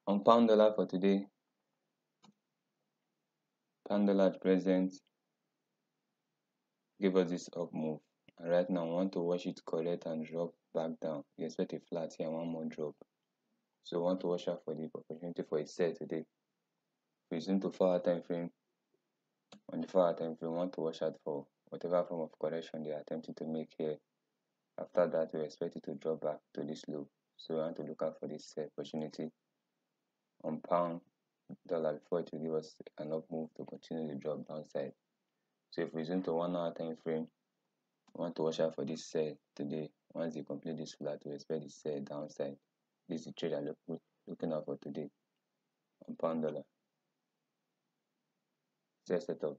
On pound dollar for today, pound dollar at present give us this up move. And right now, I want to watch it correct and drop back down. We expect a flat here, one more drop. So I want to watch out for the opportunity for a sell today. If we zoom to 4-hour time frame, on the 4-hour time frame, we want to watch out for whatever form of correction they are attempting to make here. After that, we expect it to drop back to this low. So we want to look out for this opportunity on pound dollar before it will give us an up move to continue the drop downside. So if we zoom to 1-hour time frame, we want to watch out for this sell today. Once they complete this flat, we expect this sell downside. This is the trade I'm looking out for today on pound dollar. Sell setup.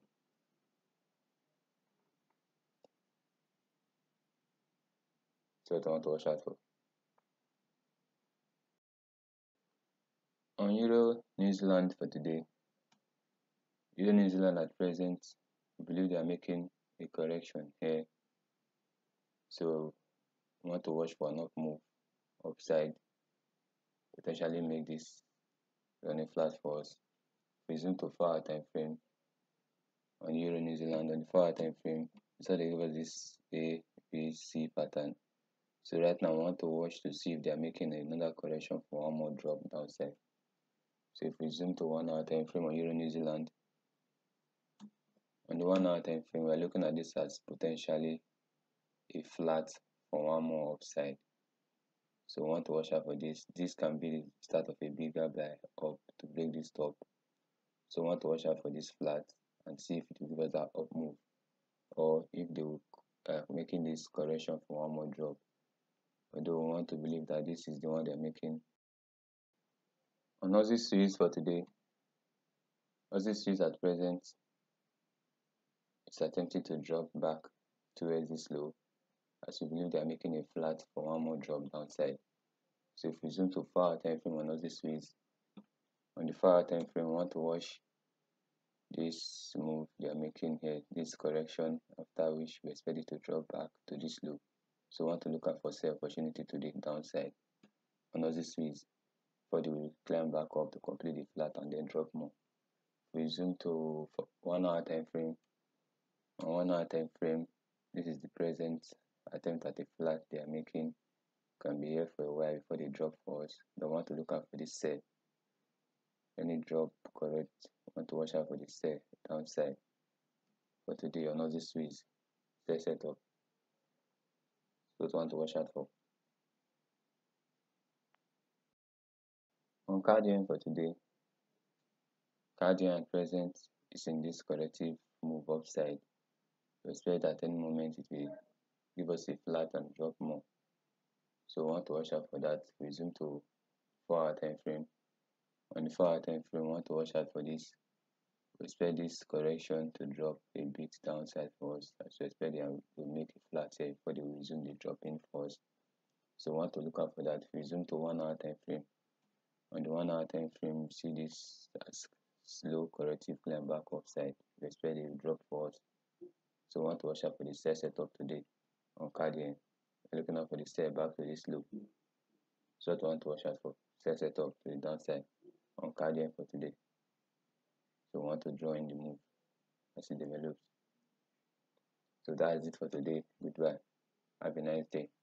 So what I want to watch out for. On Euro New Zealand for today, Euro New Zealand at present, we believe they are making a correction here. So we want to watch for an up move upside, potentially make this running flat for us. We zoom to 4-hour time frame on Euro New Zealand. On the 4-hour time frame, so they give us this A, B, C pattern. So right now, I want to watch to see if they are making another correction for one more drop downside. So if we zoom to 1-hour time frame on Euro New Zealand, on the 1-hour time frame, we're looking at this as potentially a flat for one more upside. So we want to watch out for this. This can be the start of a bigger buy up to break this top. So we want to watch out for this flat and see if it will give us that up move, or if they will making this correction for one more drop. Although we want to believe that this is the one they're making. On Aussie Swiss for today, Aussie Swiss at present is attempting to drop back towards this low, as we believe they are making a flat for one more drop downside. So if we zoom to 4-hour time frame on Aussie Swiss, on the 4-hour time frame, we want to watch this move they are making here, this correction, after which we expect it to drop back to this low. So we want to look out for sell opportunity to the downside on Aussie Swiss before they will climb back up to complete the flat and then drop more. We zoom to 1-hour time frame. On 1-hour time frame, this is the present attempt at a flat they are making. Can be here for a while before they drop for us. They want to look out for this sell. Any drop correct, want to watch out for the sell downside. For today on Aussie Swiss, sell setup. So want to watch out for. On Cardian for today, Cardian at present is in this corrective move upside. We expect at any moment it will give us a flat and drop more. So we want to watch out for that. We zoom to 4-hour time frame. On the 4-hour time frame, we want to watch out for this. We expect this correction to drop a bit downside for us. So we expect they will make a flat here before they will resume the drop in for us. So we want to look out for that. We zoom to 1-hour time frame. On the 1-hour time frame, you see this as slow corrective climb back upside. We expect it will drop for us. So we want to watch out for the sell setup today on Cardian. We're looking out for the sell back to this low. So what we want to watch out for. Sell setup to the downside on Cardian for today. So we want to draw in the move as it develops. So that is it for today. Goodbye. Have a nice day.